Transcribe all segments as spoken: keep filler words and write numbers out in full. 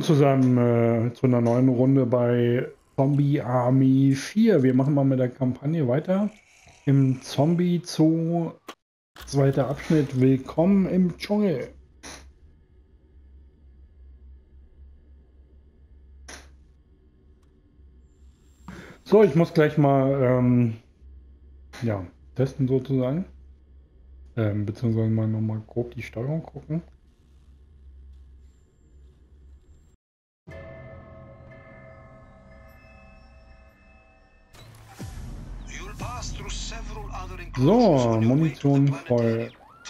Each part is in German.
Zusammen äh, zu einer neuen Runde bei Zombie Army vier. Wir machen mal mit der Kampagne weiter. Im Zombie Zoo, zweiter Abschnitt. Willkommen im Dschungel. So, ich muss gleich mal ähm, ja, testen sozusagen. Ähm, beziehungsweise mal nochmal grob die Steuerung gucken. So, Munition voll.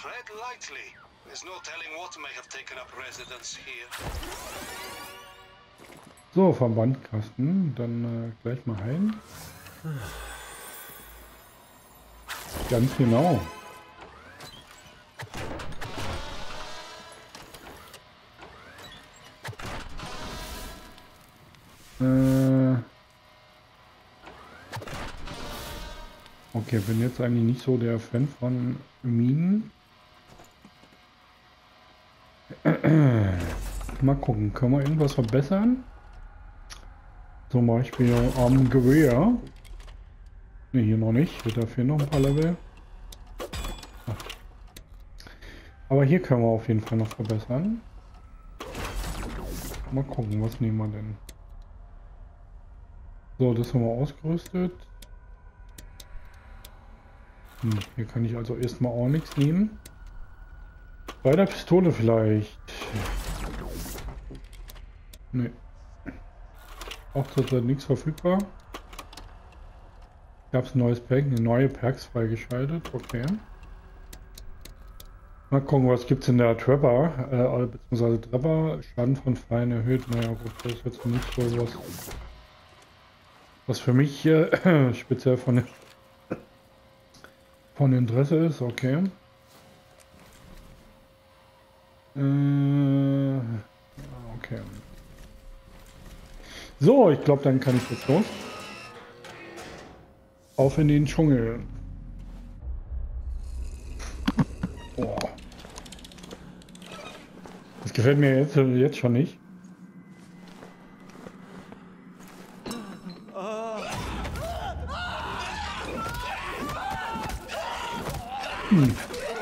So, Verbandkasten. Dann äh, gleich mal heilen. Ganz genau. Äh, okay, bin jetzt eigentlich nicht so der Fan von Minen. Mal gucken, können wir irgendwas verbessern? Zum Beispiel am Gewehr. Ne, hier noch nicht. Hier dafür noch ein paar Level. Ach. Aber hier können wir auf jeden Fall noch verbessern. Mal gucken, was nehmen wir denn? So, das haben wir ausgerüstet. Hm, hier kann ich also erstmal auch nichts nehmen. Bei der Pistole vielleicht. Ne. Auch zurzeit nichts verfügbar. Gab es ein neues Pack, eine neue Perks freigeschaltet. Okay. Mal gucken, was gibt es in der Trapper, äh, beziehungsweise Trapper. Schaden von Feinden erhöht. Naja gut, das ist jetzt nicht so was, was für mich äh, speziell von, von Interesse ist. Okay. Äh, okay. So, ich glaube, dann kann ich jetzt los. Auf in den Dschungel. Oh. Das gefällt mir jetzt, jetzt schon nicht. Hm.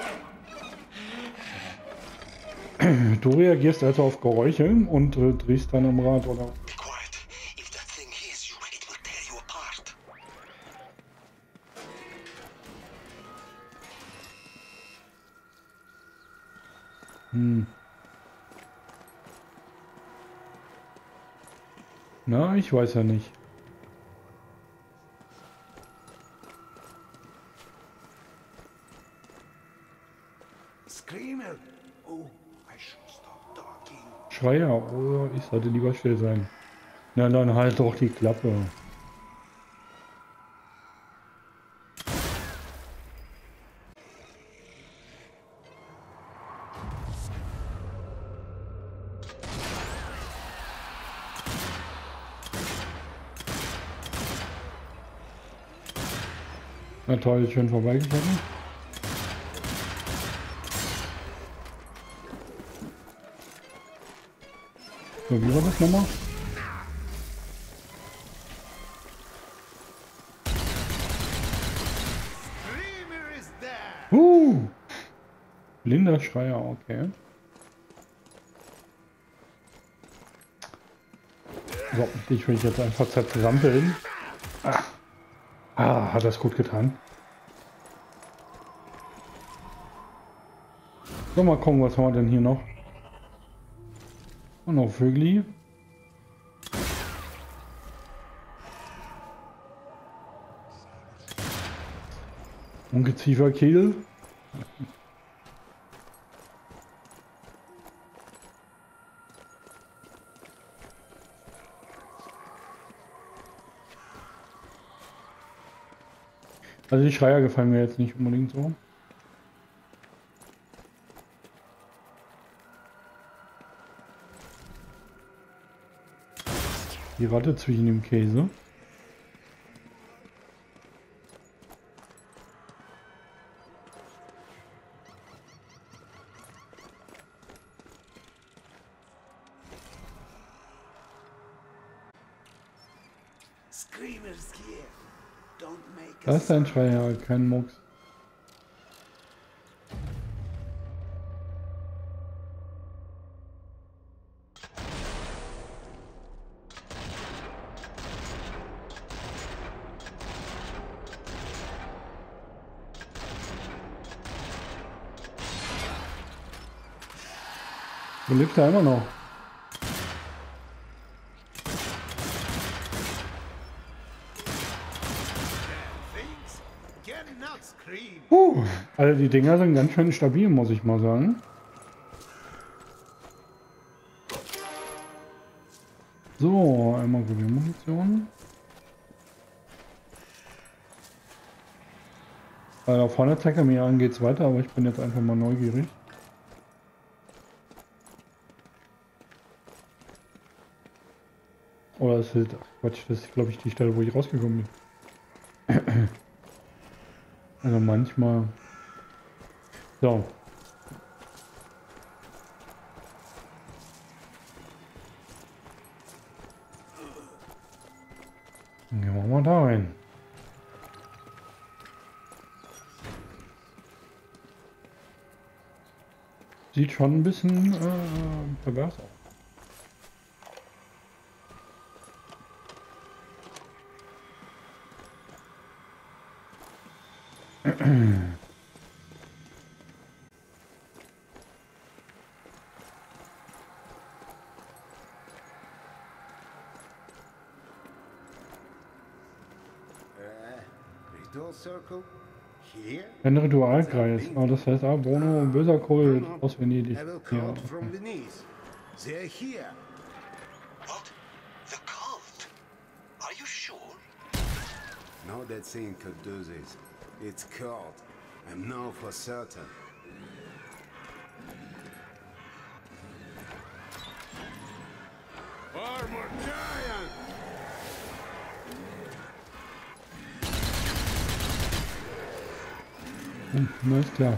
Du reagierst also auf Geräusche und äh, drehst dann am Rad, oder? Hm. Na, ich weiß ja nicht. Schreier, oder ich sollte lieber still sein. Na, dann halt doch die Klappe. Na toll, schön vorbeigeschossen. So, wie war das nochmal? Uh! Blinder Schreier, okay. So, dich will ich jetzt einfach zertrampeln. Ah. Ah, hat das gut getan. So, mal gucken, was haben wir denn hier noch? Und noch Vögli. Ungezieferkiel. Also die Schreier gefallen mir jetzt nicht unbedingt so. Die Ratte zwischen dem Käse. Das ist ein Schreier, kein Mucks. Du lebst ja immer noch. Puh, also die Dinger sind ganz schön stabil, muss ich mal sagen. So, einmal gute Munition. Weil da vorne zeigt er mir an, geht's weiter, aber ich bin jetzt einfach mal neugierig. Oder ist das, Quatsch, das ist glaube ich die Stelle, wo ich rausgekommen bin. Also manchmal. So. Dann gehen wir mal da rein. Sieht schon ein bisschen äh, pervers aus. Ein Ritualkreis. Oh, das heißt, ah, Bruno, böser Kult aus Venedig. Ja, okay. What? The cult? Are you sure? No, that thing could do this. It's called. I know for certain. Armor Giant! Hm, na ist klar.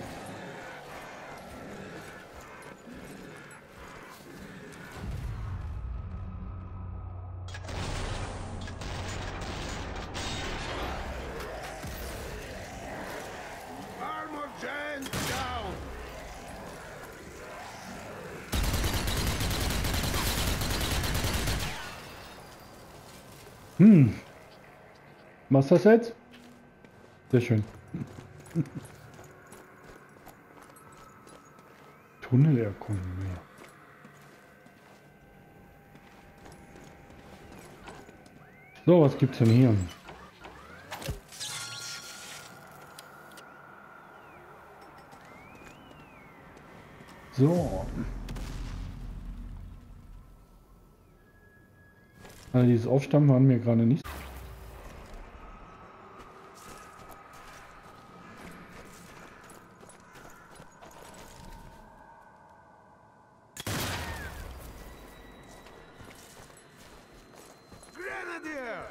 Armor Giant down! Hm. Was ist das jetzt? Sehr schön. Tunnel erkunden wir. So, was gibt's denn hier? So. Also dieses Aufstampfen haben wir gerade nicht. Grenadier!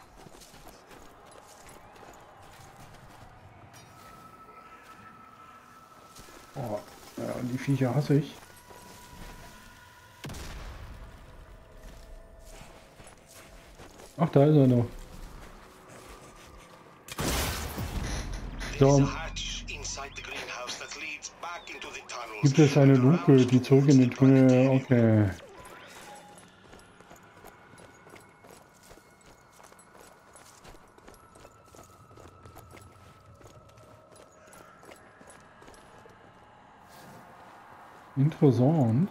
Oh, ja, die Viecher hasse ich. Ach, da ist er noch. So. Gibt es eine Luke, die zurück in den Tunnel? Okay. Interessant.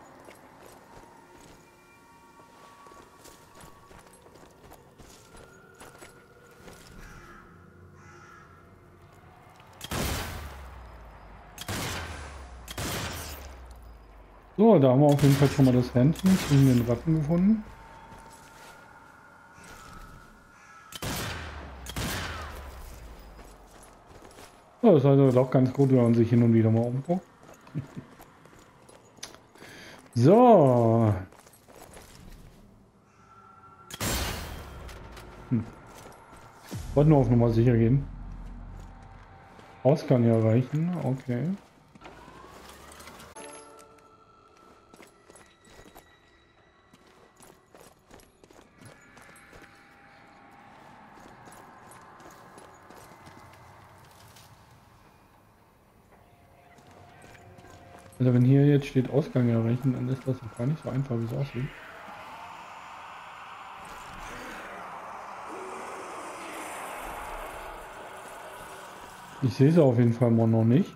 So, da haben wir auf jeden Fall schon mal das Händchen zwischen den Ratten gefunden. So, ist also doch ganz gut, wenn man sich hin und wieder mal umguckt. So. Hm. Wollte nur auf Nummer sicher gehen. Haus kann ja reichen, okay. Also wenn hier jetzt steht Ausgang erreichen, dann ist das gar nicht so einfach, wie es aussieht. Ich sehe sie auf jeden Fall mal noch nicht.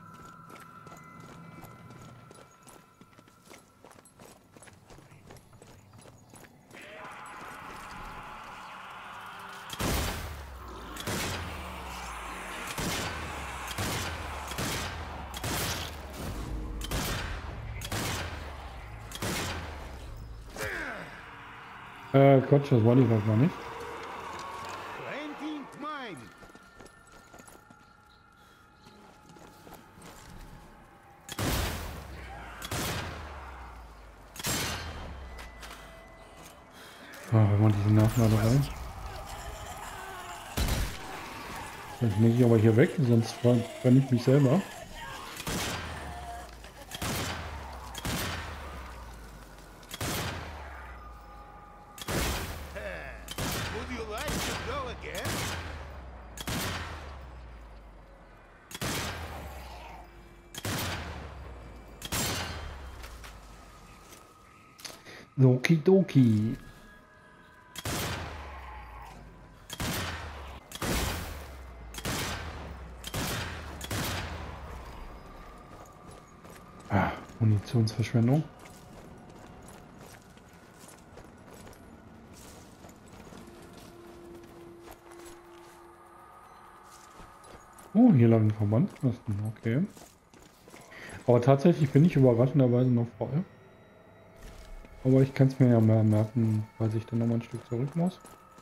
Äh, Quatsch, das war die doch gar nicht. Twenty mine. Ah, wenn man diese Nachlade rein. Jetzt muss ich aber hier weg, sonst brenne ich mich selber. Would you like to go again? Okidoki. Ah, Munitionsverschwendung. Oh, hier lag ein Verbandskasten, okay. Aber tatsächlich bin ich überraschenderweise noch voll. Aber ich kann es mir ja mehr merken, weil ich dann noch mal ein Stück zurück muss.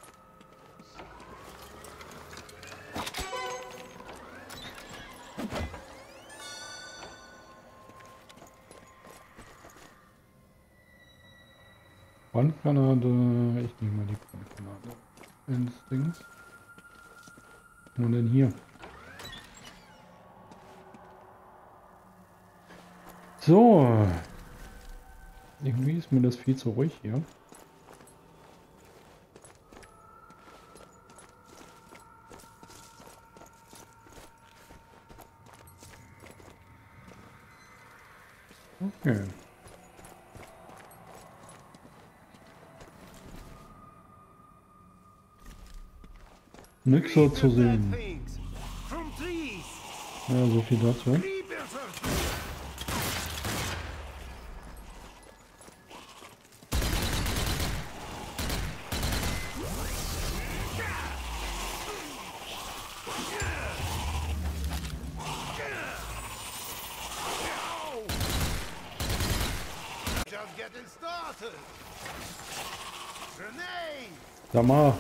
Brandgranate, ich nehme mal die Brandgranate ins Ding. Und denn hier? So. Irgendwie ist mir das viel zu ruhig hier. Okay. Nix so zu sehen. Things from trees. Ja, so viel dazu. Creepers are here. Just getting started. Grenade. Sag mal.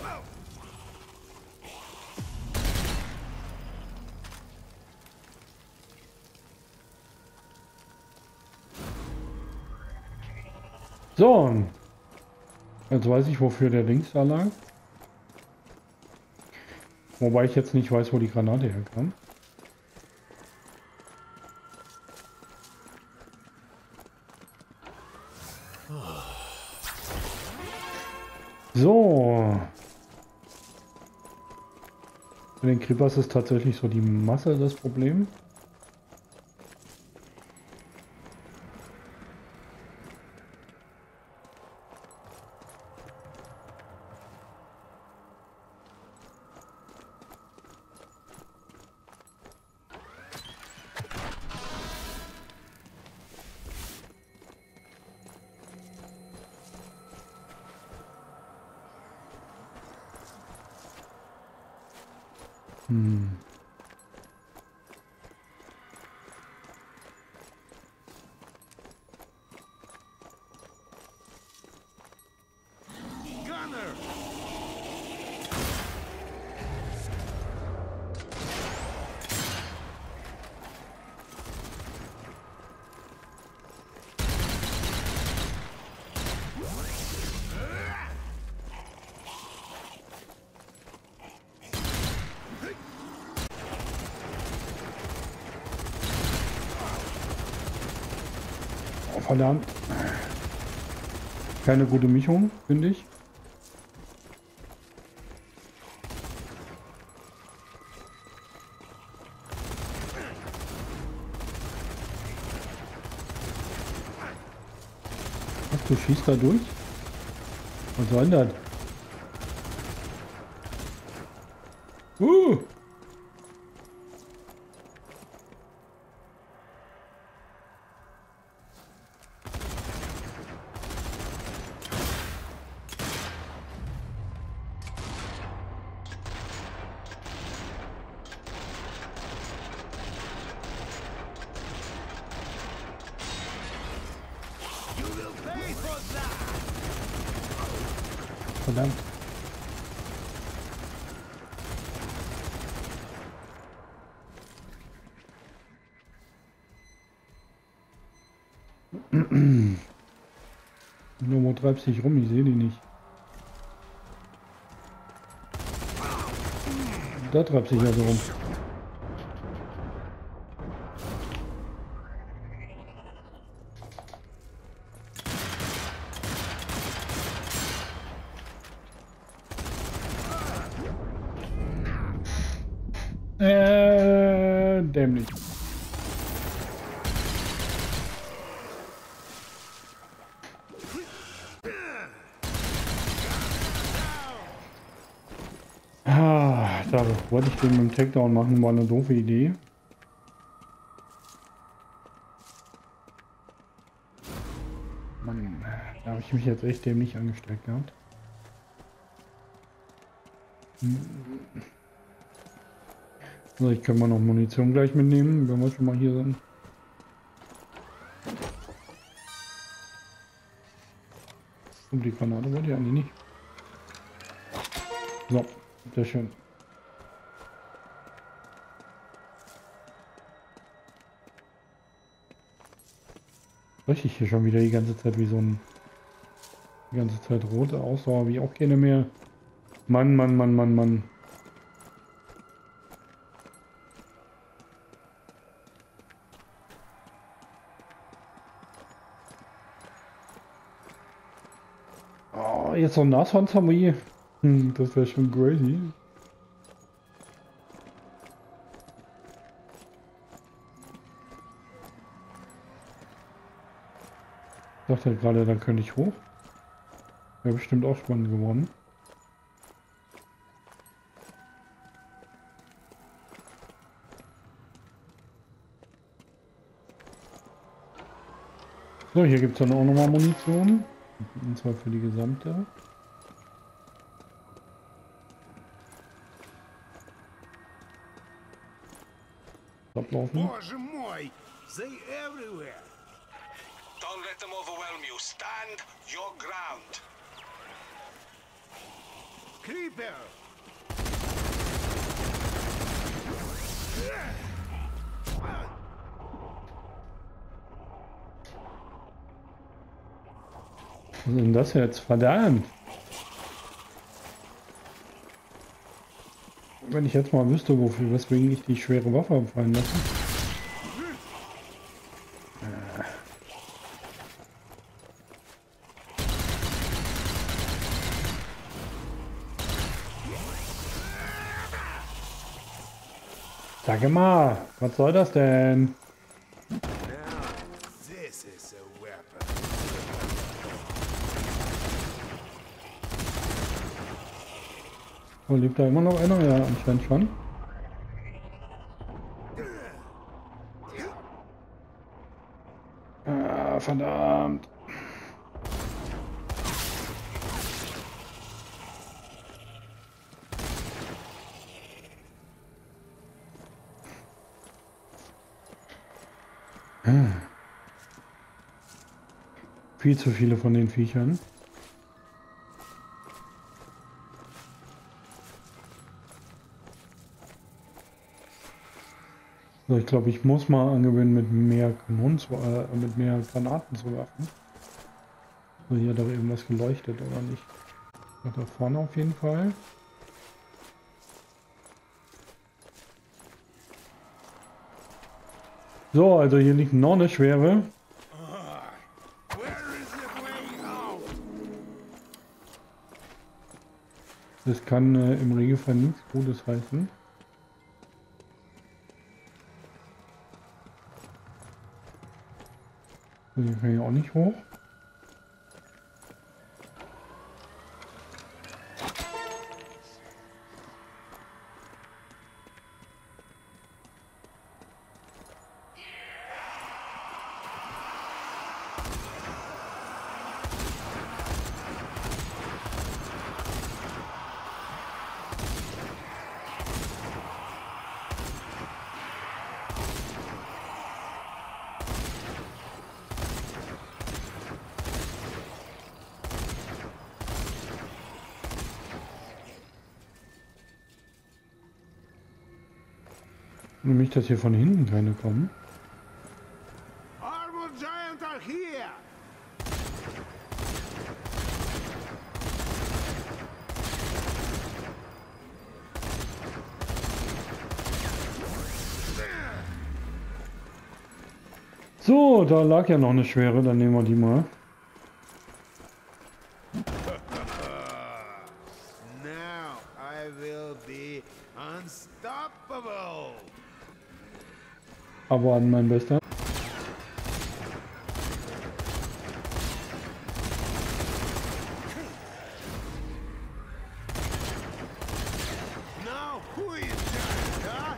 So. Jetzt weiß ich, wofür der Links da lag. Wobei ich jetzt nicht weiß, wo die Granate herkam. So. Für den Creepers ist tatsächlich so die Masse das Problem. Hm. Gunner. Oh, verdammt. Keine gute Mischung, finde ich. du schießt da durch? Was soll denn das? Uh! Verdammt. Nur wo treibst du dich rum? Ich sehe die nicht. Da treibst du dich also rum. Äh, dämlich. Ah, da wollte ich den mit dem Takedown machen, war eine doofe Idee. Mann, da habe ich mich jetzt echt dämlich angestreckt gehabt. Hm. So, ich kann mal noch Munition gleich mitnehmen, wenn wir schon mal hier sind. Und die Granate wollte ich eigentlich nicht. So, sehr schön. Richtig hier schon wieder die ganze Zeit wie so ein... Die ganze Zeit rote Ausdauer, wie auch keine mehr. Mann, Mann, Mann, Mann, Mann. Oh, jetzt noch ein Nashorn-Zombie. Hm, das wäre schon crazy. Ich dachte gerade, dann könnte ich hoch. Wäre bestimmt auch spannend geworden. So, hier gibt es dann auch nochmal Munition. Und zwar für die gesamte. Ablaufen. Боже мой! They everywhere! Don't let them overwhelm you. Stand your ground. Creeper! Was ist denn das jetzt? Verdammt! Wenn ich jetzt mal wüsste, wofür, weswegen ich die schwere Waffe abfallen lasse. Sag mal, was soll das denn? Now, this is a weapon. Oh, lebt da immer noch einer? Ja, anscheinend schon. Ah, verdammt. Ah. Viel zu viele von den Viechern. So, ich glaube, ich muss mal angewöhnen, mit mehr Kanonen zu, äh, mit mehr Granaten zu werfen. So, hier hat doch irgendwas geleuchtet, oder nicht? Ja, da vorne auf jeden Fall. So, also hier liegt noch eine schwere. Das kann äh, im Regelfall nichts Gutes heißen. So, hier kann ich auch nicht hoch. Nämlich, dass hier von hinten keine kommen. Armored giants are here! So, da lag ja noch eine schwere, dann nehmen wir die mal. Now I will be unstoppable! Aber an mein Bester. Now who is that, huh?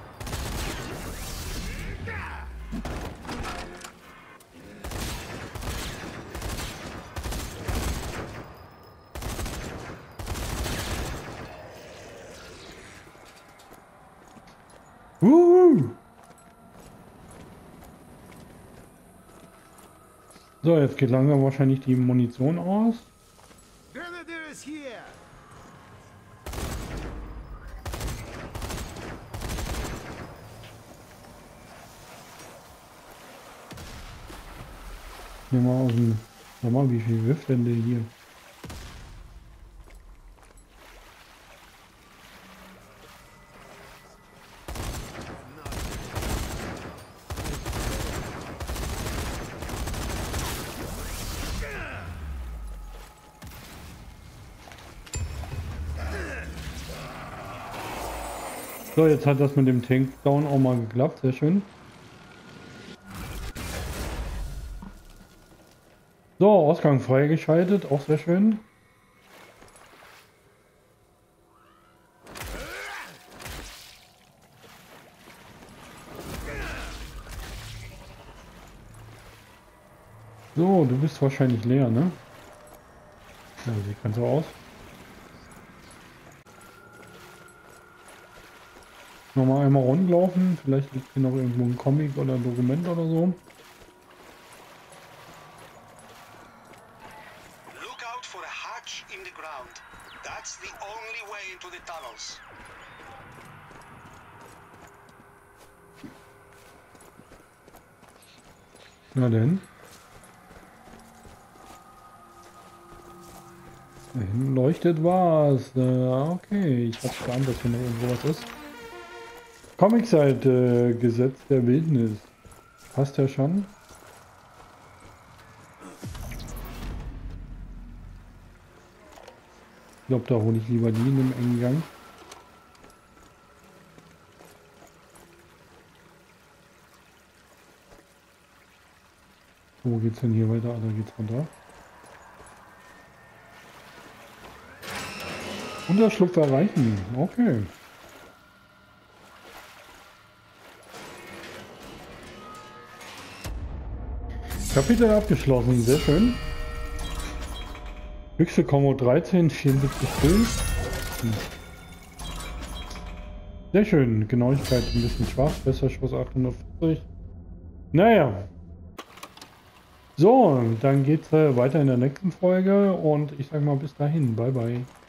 Uhu. So, jetzt geht langsam wahrscheinlich die Munition aus. Grenadier is here! Nehmen wir aus dem... Sag mal, wie viel wirft denn der hier? So, jetzt hat das mit dem Takedown auch mal geklappt, sehr schön. So, Ausgang freigeschaltet, auch sehr schön. So, du bist wahrscheinlich leer, ne? Ja, sieht ganz so aus. Nochmal einmal rundlaufen, vielleicht liegt hier noch irgendwo ein Comic oder ein Dokument oder so. Look out for a hatch in the ground. That's the only way into the tunnels. Na denn. Da hinten leuchtet was. Äh, okay, ich hab's geahnt, dass hier noch irgendwo was ist. Comicseite, Gesetz der Wildnis. Passt ja schon. Ich glaube, da hole ich lieber die in dem engen Gang. Wo geht's denn hier weiter? Ah, da geht's runter. Unterschlupf erreichen. Okay. Kapitel abgeschlossen. Sehr schön. Höchste Kombo dreizehn, vierundsiebzig Bild. Hm. Sehr schön. Genauigkeit ein bisschen schwach. Besser Schuss achthundertvierzig. Naja. So, dann geht's äh, weiter in der nächsten Folge und ich sag mal bis dahin. Bye bye.